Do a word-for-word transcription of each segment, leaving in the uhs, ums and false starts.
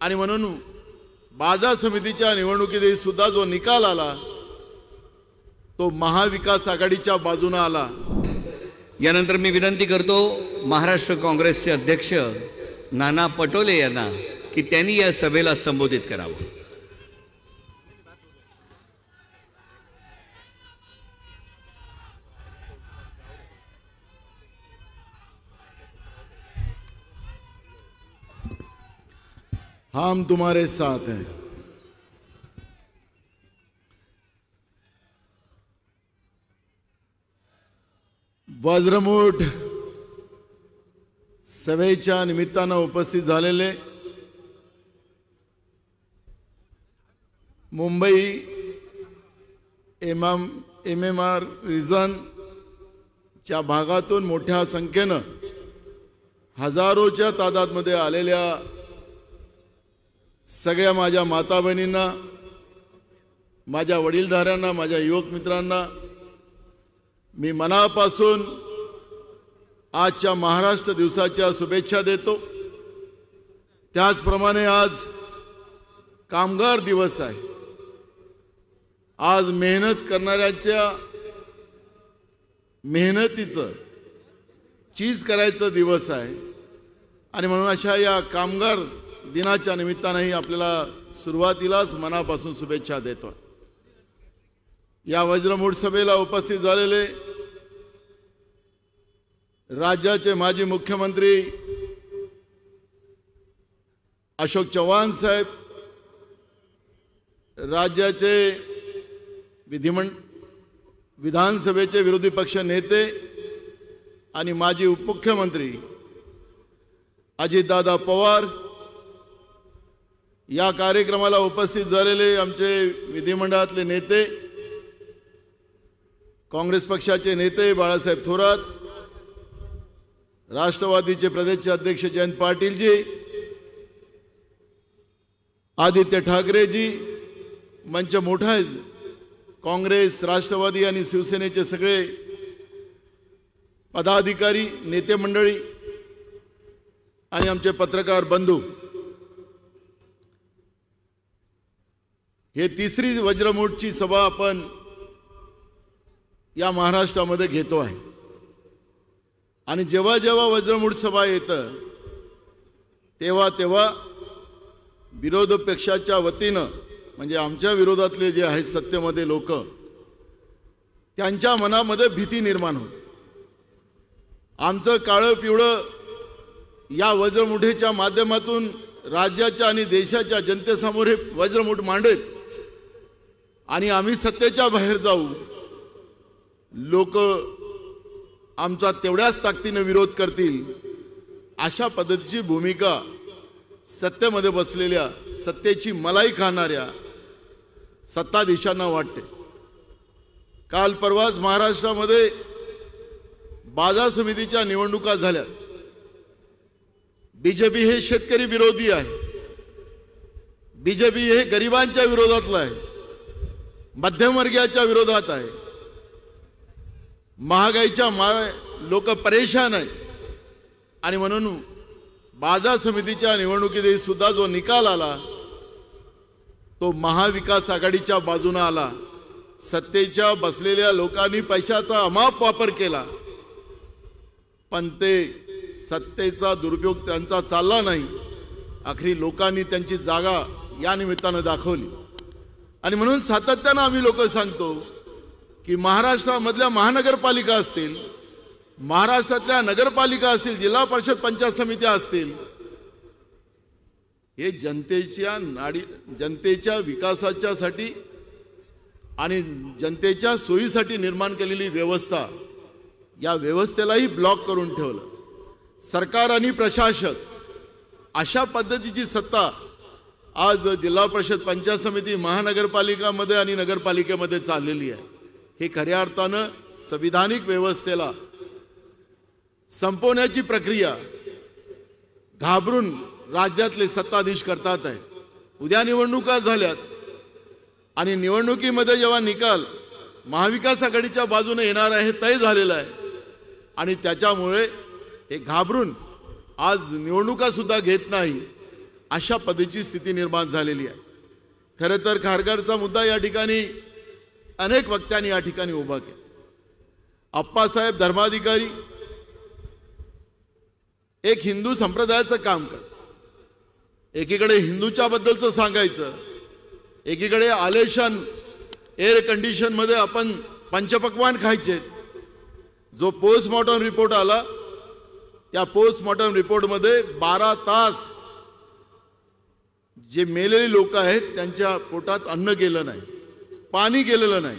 आणि म्हणून बाजार समितीच्या निवडणुकीत सुद्धा जो निकाल आला तो महाविकास आघाडीच्या बाजूने आला। यानंतर मी विनंती करतो महाराष्ट्र काँग्रेसचे अध्यक्ष नाना पटोले यांना की त्यांनी या सभेला संबोधित करावं। हम तुम्हारे साथ हैं। वज्रमूठ सभेच्या निमित्तानं उपस्थित झालेले Mumbai M M M M R रिजनच्या भागातून मोठ्या संख्येनं हजारोच्या तादादमध्ये आलेल्या सगळ्या माझ्या माता बहिणींना, माझ्या वडीलधाऱ्यांना, माझ्या युवक मित्रांना मी मनापासून आजच्या महाराष्ट्र दिवसाच्या शुभेच्छा देतो। त्याचप्रमाणे आज कामगार दिवस आहे। आज मेहनत करणाऱ्यांच्या मेहनतीचं चीज करायचा दिवस आहे आणि म्हणून अशा या कामगार दिनाच्या निमित्तानेही आपल्याला सुरुवातीलाच मनापासून शुभेच्छा देतो। या वज्रमूठ सभेला उपस्थित झालेले राज्याचे माजी मुख्यमंत्री अशोक चव्हाण साहेब, राज्याचे विधिमंडळ विधानसभेचे विरोधी पक्ष नेते आणि माजी उपमुख्यमंत्री अजितदादा पवार, या कार्यक्रमाला उपस्थित झालेले आमचे विधिमंडळातले नेते, काँग्रेस पक्षाचे नेते बाळासाहेब थोरात, राष्ट्रवादीचे प्रदेश अध्यक्ष जयंत पाटीलजी, आदित्य ठाकरेजी, मंच मोठा आहे, काँग्रेस, राष्ट्रवादी आणि शिवसेनेचे सगळे पदाधिकारी, नेते मंडळी आणि आमचे पत्रकार बंधू, हे तिसरी वज्रमूठची सभा आपण या महाराष्ट्रामध्ये घेतो आहे। आणि जेव्हा जेव्हा वज्रमूठ सभा येतं तेव्हा तेव्हा विरोध पक्षाच्या वतीनं म्हणजे आमच्या विरोधातले जे आहेत सत्तेमध्ये लोक, त्यांच्या मनामध्ये भीती निर्माण होते। आमचं काळं पिवळं या वज्रमुठीच्या माध्यमातून राज्याच्या आणि देशाच्या जनतेसमोर हे वज्रमुठ मांडेल आणि आम्ही सत्तेच्या बाहेर जाऊ, लोक आमचा तेवढ्याच ताकदीने विरोध करतील, अशा पद्धतीची भूमिका सत्तेमध्ये बसलेल्या सत्तेची मलाई खाणाऱ्या सत्ताधीशांना वाटते। काल परवाच महाराष्ट्रामध्ये बाजार समितीच्या निवडणुका झाल्या। बीजेपी हे शेतकरी विरोधी आहे, बीजेपी हे गरिबांच्या विरोधातला आहे, मध्यमवर्गीयाच्या विरोधात आहे, महागाईच्या मा लोक परेशान आहे आणि म्हणून बाजार समितीच्या निवडणुकीत सुद्धा जो निकाल आला तो महाविकास आघाडीच्या बाजूने आला। सत्तेच्या बसलेल्या लोकांनी पैशाचा अमाप वापर केला, पण ते सत्तेचा दुरुपयोग त्यांचा चालला नाही। आखरी लोकांनी त्यांची जागा या निमित्ताने दाखवली आणि म्हणून सातत्याने आम्ही लोक सांगतो की महाराष्ट्रामधल्या महानगरपालिका असतील, महाराष्ट्रातल्या नगरपालिका असतील, जिल्हा परिषद पंचायत समित्या असतील, हे जनतेच्या नाडी जनतेच्या विकासाच्यासाठी आणि जनतेच्या सोयीसाठी निर्माण केलेली व्यवस्था, या व्यवस्थेलाही ब्लॉक करून ठेवलं। सरकार आणि प्रशासक अशा पद्धतीची सत्ता आज जिल्हा परिषद पंचायत समिती, महानगरपालिकामध्ये आणि नगरपालिकेमध्ये चाललेली आहे। हे खऱ्या अर्थानं संविधानिक व्यवस्थेला संपवण्याची प्रक्रिया घाबरून राज्यातले सत्ताधीश करतात आहे। उद्या निवडणुका झाल्यात आणि निवडणुकीमध्ये जेव्हा निकाल महाविकास आघाडीच्या बाजूने येणार आहे तय झालेला आहे आणि त्याच्यामुळे हे घाबरून आज निवडणुका सुद्धा घेत नाही अशा पद्धतीची स्थिती निर्माण झालेली आहे. खरं तर खारघरचा मुद्दा या ठिकाणी अनेक वक्त्यांनी या ठिकाणी उभा केला. अप्पासाहेब धर्माधिकारी एक हिंदू संप्रदायाचं काम करतात. एकीकडे हिंदूच्या बद्दलचं सांगायचं, एकीकडे आलेशान एअर कंडिशन मध्ये आपण पंचपक्वान खायचे. जो पोस्टमॉर्टम रिपोर्ट आला त्या पोस्टमॉर्टम रिपोर्टमध्ये बारा तास जे मेलेले लोक आहेत त्यांच्या पोटात अन्न गेलं नाही, पाणी गेलेलं नाही,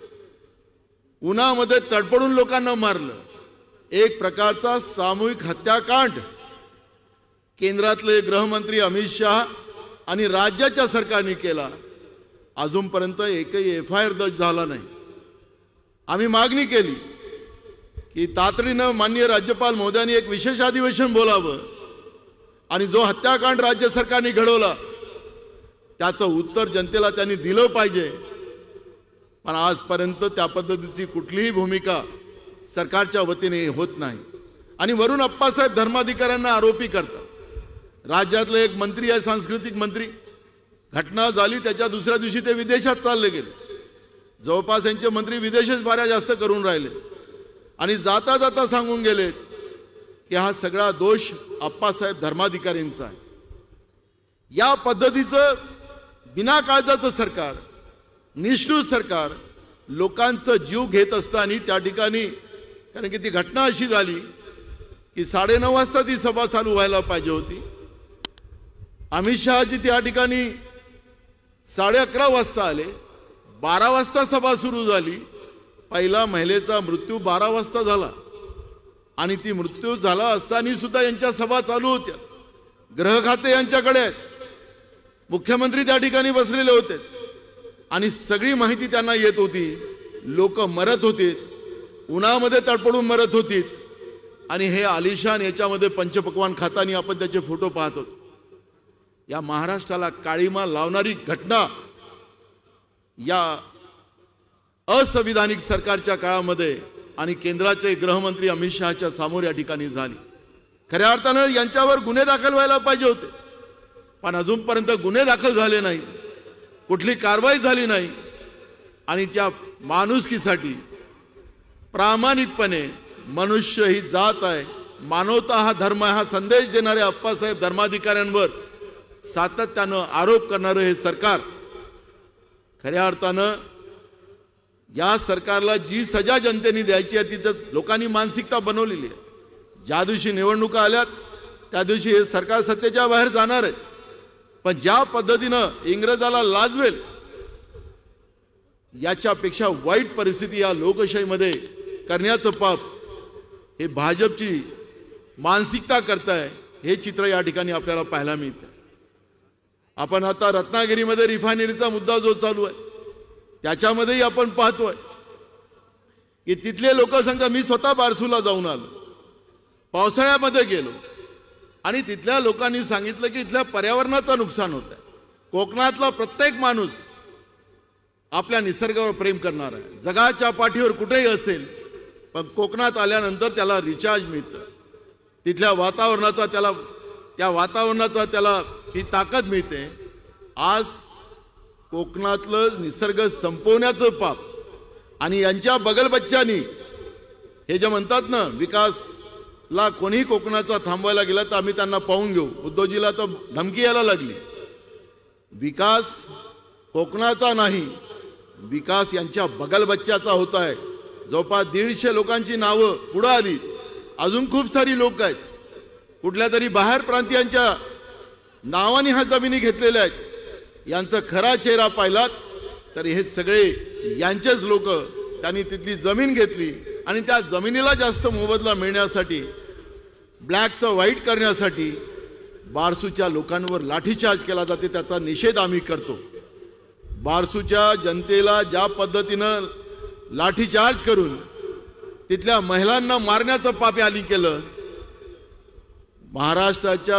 उन्हामध्ये तडपडून लोकांना मारलं. एक प्रकारचा सामूहिक हत्याकांड केंद्रातले गृहमंत्री अमित शहा आणि राज्याच्या सरकारने केला. अजूनपर्यंत एकही एफ आय आर दर्ज झाला नाही. आम्ही मागणी केली की तातडीनं माननीय राज्यपाल महोदयांनी एक विशेष अधिवेशन बोलावं आणि जो हत्याकांड राज्य सरकारने घडवला त्याचं उत्तर जनतेला त्यांनी दिलं पाहिजे. पण आजपर्यंत त्या पद्धतीची कुठलीही भूमिका सरकारच्या वतीने होत नाही. आणि वरून अप्पासाहेब धर्माधिकाऱ्यांना आरोपी करतात. राज्यातले एक मंत्री आहे, सांस्कृतिक मंत्री, घटना झाली त्याच्या दुसऱ्या दिवशी ते विदेशात चालले गेले. जवळपास यांचे मंत्री विदेशच फार जास्त करून राहिले आणि जाता जाता सांगून गेले की हा सगळा दोष अप्पासाहेब धर्माधिकाऱ्यांचा आहे. या पद्धतीचं बिना काळजाचं सरकार, निष्ठुर सरकार लोकांचा जीव घेत असताना त्या ठिकाणी, कारण की ती घटना अशी झाली की साडेनऊ वाजता ती सभा चालू व्हायला पाहिजे होती. अमित शहाजी त्या ठिकाणी साडे अकरा वाजता आले, बारा वाजता सभा सुरू झाली. पहिला महिलेचा मृत्यू बारा वाजता झाला आणि ती मृत्यू झाला असताना सुद्धा यांच्या सभा चालू होत्या. गृह खाते यांच्याकडे आहेत, मुख्यमंत्री त्या ठिकाणी बसलेले होते आणि सगळी माहिती त्यांना येत होती. लोक मरत होते, उन्हामध्ये तडपडून मरत होती आणि हे आलिशान याच्यामध्ये पंचपक्वान खाताना आपण त्याचे फोटो पाहत होतो. या महाराष्ट्राला काळीमा लावणारी घटना या असंविधानिक सरकारच्या काळामध्ये आणि केंद्राचे गृहमंत्री अमित शहाच्या समोर या ठिकाणी झाली. खऱ्या अर्थानं यांच्यावर गुन्हे दाखल व्हायला पाहिजे होते, पण अजूनपर्यंत गुन्हे दाखल झाले नाही, कुठली कारवाई झाली नाही. आणि त्या माणुसकीसाठी प्रामाणिकपणे मनुष्य ही जात आहे, मानवता हा धर्म आहे हा संदेश देणारे अप्पासाहेब धर्माधिकाऱ्यांवर सातत्यानं आरोप करणारे हे सरकार, खऱ्या अर्थानं या सरकारला जी सजा जनतेने द्यायची आहे तिथं लोकांनी मानसिकता बनवलेली आहे. ज्या दिवशी निवडणुका आल्यात त्या दिवशी हे सरकार सत्तेच्या बाहेर जाणार आहे. पण ज्या पद्धतीनं इंग्रजाला लाजवेल याच्यापेक्षा वाईट परिस्थिती या लोकशाहीमध्ये करण्याचं पाप हे भाजपची मानसिकता करताय, हे चित्र या ठिकाणी आपल्याला पाहायला मिळतं. आपण आता रत्नागिरीमध्ये रिफायनरीचा मुद्दा जो चालू आहे त्याच्यामध्येही आपण पाहतोय की तिथले लोक सांगतात, मी स्वतः बारसूला जाऊन आलो, पावसाळ्यामध्ये गेलो आणि तिथल्या लोकांनी सांगितलं की इथल्या पर्यावरणाचं नुकसान होत आहे. कोकणातला प्रत्येक माणूस आपल्या निसर्गावर प्रेम करणार आहे, जगाच्या पाठीवर कुठेही असेल, पण कोकणात आल्यानंतर त्याला रिचार्ज मिळतं, तिथल्या वातावरणाचा त्याला त्या वातावरणाचा त्याला ही ताकद मिळते. आज कोकणातलं निसर्ग संपवण्याचं पाप आणि यांच्या बगलबच्च्यांनी हे जे म्हणतात ना, विकासला कोणी कोकणाचा थांबवायला गेला तर आम्ही त्यांना पाहून घेऊ, उद्धवजीला तर धमकी यायला लागली. विकास कोकणाचा नाही, विकास यांच्या बगलबच्च्याचा होत आहे. जवळपास दीडशे लोकांची नावं पुढे आली, अजून खूप सारी लोक आहेत कुठल्या तरी बाहेर प्रांतीयांच्या नावाने ह्या जमिनी घेतलेल्या आहेत. यांचा खरा चेहरा पाहिलात तर हे सगळे यांचेच लोक, त्यांनी तिथली जमीन घेतली आणि त्या जमिनीला जास्त मोबदला मिळण्यासाठी, ब्लॅकचं व्हाईट करण्यासाठी बारसूच्या लोकांवर लाठीचार्ज केला जाते. त्याचा निषेध आम्ही करतो. बारसूच्या जनतेला ज्या पद्धतीनं लाठीचार्ज करून तिथल्या महिलांना मारण्याचं पाप यांनी केलं, महाराष्ट्राच्या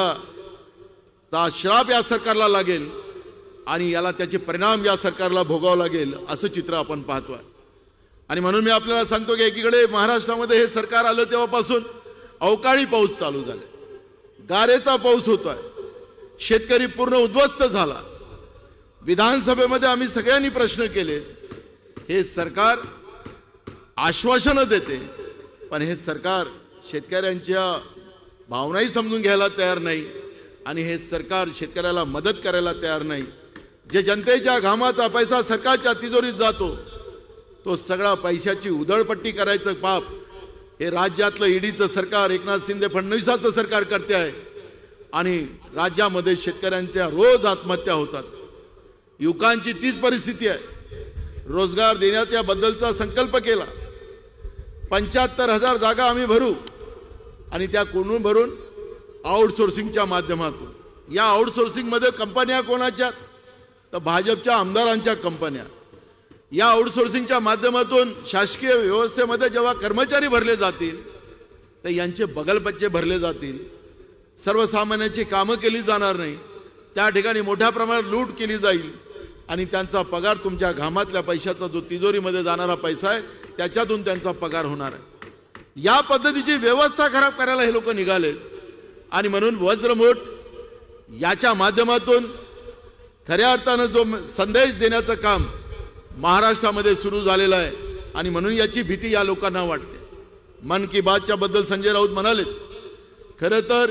महिलाचा श्राप या सरकारला लागेल आणि याला त्याचे परिणाम या सरकारला भोगावं लागेल असं चित्र आपण पाहतोय. आणि म्हणून मी आपल्याला सांगतो की एकीकडे महाराष्ट्रामध्ये हे सरकार आलं तेव्हापासून अवकाळी पाऊस चालू झाला, गारेचा पाऊस होतोय. शेतकरी पूर्ण उद्ध्वस्त झाला। विधानसभेमध्ये आम्ही सगळ्यांनी प्रश्न केले। हे सरकार आश्वासनं देते, पण हे सरकार शेतकऱ्यांच्या भावनाही समजून घ्यायला तयार नाही आणि हे सरकार शेतकऱ्याला मदत करायला तयार नाही। जे जनतेच्या घामाचा पैसा सरकारच्या तिजोरीत जातो, तो सगळा पैशाची उधळपट्टी करायचं पाप हे राज्यातलं ईडीचं सरकार, एकनाथ शिंदे फडणवीसाचं सरकार करते आहे। आणि राज्यामध्ये शेतकऱ्यांच्या रोज आत्महत्या होतात। युवकांची तीच परिस्थिती आहे। रोजगार देण्याच्या बद्दलचा संकल्प केला, पंच्याहत्तर हजार जागा आम्ही भरू आणि त्या कोणून भरून आउटसोर्सिंगच्या माध्यमातून। या आउटसोर्सिंगमध्ये कंपन्या कोणाच्या? तर भाजपच्या आमदारांच्या कंपन्या। या आउटसोर्सिंगच्या माध्यमातून शासकीय व्यवस्थेमध्ये जेव्हा कर्मचारी भरले जातील तर यांचे बगलबच्चे भरले जातील, सर्वसामान्यांची कामं केली जाणार नाही, त्या ठिकाणी मोठ्या प्रमाणात लूट केली जाईल आणि त्यांचा पगार तुमच्या घामातल्या पैशाचा जो तिजोरीमध्ये जाणारा पैसा आहे त्याच्यातून त्यांचा पगार होणार आहे। या पद्धतीची व्यवस्था खराब करायला हे लोक निघाले आणि म्हणून वज्रमूठ याच्या माध्यमातून खऱ्या अर्थानं जो संदेश देण्याचं काम महाराष्ट्रामध्ये सुरू झालेलं आहे आणि म्हणून याची भीती या लोकांना वाटते। मन की बातच्या बद्दल संजय राऊत म्हणाले, खरं तर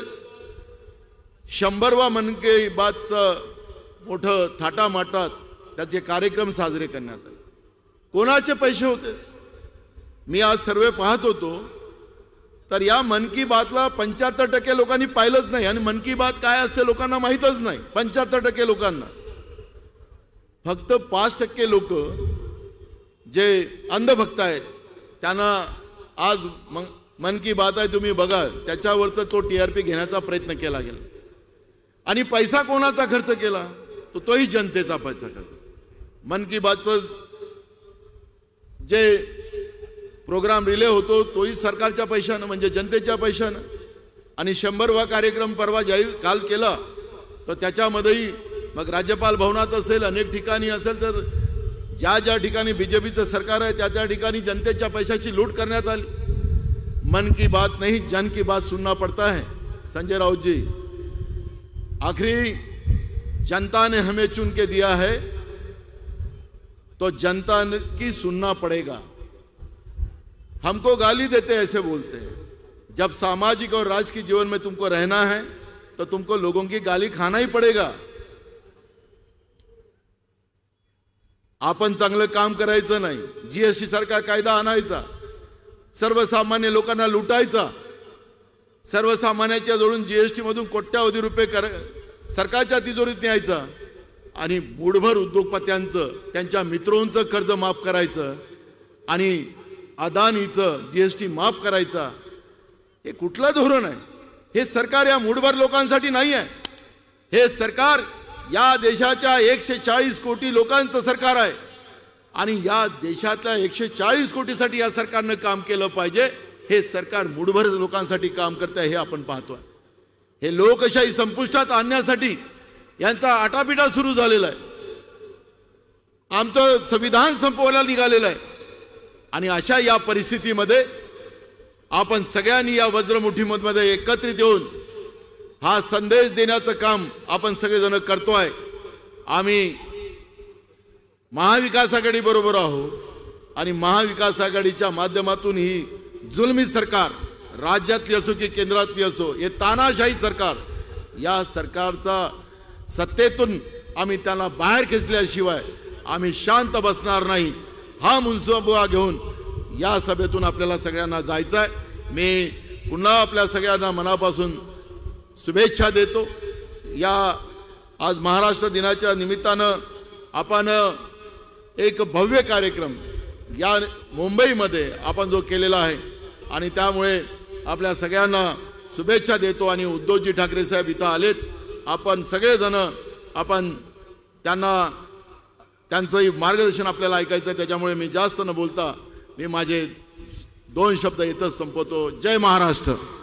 शंभरवा मन की बातचं मोठं थाटामाटात त्याचे कार्यक्रम साजरे करण्यात आले। कोणाचे पैसे होते? मी आज सर्वे पाहत होतो तर या मन की बातला पंच्याहत्तर टक्के लोकांनी पाहिलंच नाही आणि मन की बात काय असते लोकांना माहीतच नाही। पंच्याहत्तर टक्के लोकांना, फक्त पाच टक्के लोक जे अंधभक्त आहेत त्यांना आज मन की बात आहे तुम्ही बघा त्याच्यावरचा तो टी आर पी घेण्याचा प्रयत्न केला गेला आणि पैसा कोणाचा खर्च केला? तो तोही जनतेचा पैसा खर्च। मन की बातचं जे प्रोग्राम रिले होतो तोही सरकारच्या पैशानं म्हणजे जनतेच्या पैशानं आणि शंभरवा कार्यक्रम परवा जाहीर काल केला तर त्याच्यामध्येही मग राज्यपाल भवनात असेल अनेक ठिकाणी असेल तर ज्या ज्या ठिकाणी बीजेपीचं सरकार आहे त्या त्या ठिकाणी जनतेच्या पैशाची लूट करण्यात आली। मन की बात नहीं जन की बात सुनना पड़ता है। संजय राउत जी, आखिरी जनता ने हमें चुन के दिया है तो जनता की सुनना पड़ेगा। हमको गाली देते ऐसे बोलते हैं, जब सामाजिक और राजकीय जीवन में तुमको रहना है तो तुमको लोगों की गाली खाना ही पड़ेगा। आपण चांगलं काम करायचं नाही, जीएसटी सारखा कायदा आणायचा, सर्वसामान्य लोकांना लुटायचा, सर्वसामान्याच्या जोडून जीएसटी मधून कोट्यावधी रुपये कर सरकारच्या तिजोरीत न्यायचा आणि मूठभर उद्योगपत्यांचं त्यांच्या मित्रांचं कर्ज माफ करायचं आणि अदानीचं जीएसटी माफ करायचा। हे कुठलं धोरण आहे? हे सरकार या मूठभर लोकांसाठी नाही आहे। हे सरकार या देशाच्या एकशे चाळीस कोटी लोकांचं सरकार आहे आणि या देशातल्या एकशे चाळीस कोटीसाठी या सरकारनं काम केलं पाहिजे। हे सरकार मूठभर लोकांसाठी काम करत आहे हे आपण पाहतोय। हे लोकशाही संपुष्टात आणण्यासाठी यांचा आटापिटा सुरू झालेला आहे। आमचं संविधान संपवायला निघालेलं आहे आणि अशा या परिस्थितीमध्ये आपण सगळ्यांनी या वज्रमुठीमध्ये एकत्रित येऊन हा संदेश देण्याचं काम आपण सगळेजण करतोय। आम्ही महाविकास आघाडी बरोबर आहोत आणि महाविकास आघाडीच्या माध्यमातून ही जुलमी सरकार राज्यातली असो की केंद्रातली असो, हे तानाशाही सरकार, या सरकारचा सत्तेतून आम्ही त्यांना बाहेर खेचल्याशिवाय आम्ही शांत बसणार नाही। हा मनसुबा घेऊन या सभेतून आपल्याला सगळ्यांना जायचं आहे। मी पुन्हा आपल्या सगळ्यांना मनापासून शुभेच्छा देतो। या आज महाराष्ट्र दिनाच्या निमित्तानं आपण एक भव्य कार्यक्रम या मुंबईमध्ये आपण जो केलेला आहे आणि त्यामुळे आपल्या सगळ्यांना शुभेच्छा देतो आणि उद्धवजी ठाकरे साहेब इथं आलेत, आपण सगळेजण आपण त्यांना त्यांचंही मार्गदर्शन आपल्याला ऐकायचं आहे, त्याच्यामुळे मी जास्त न बोलता मी माझे दोन शब्द इथंच संपवतो। जय महाराष्ट्र।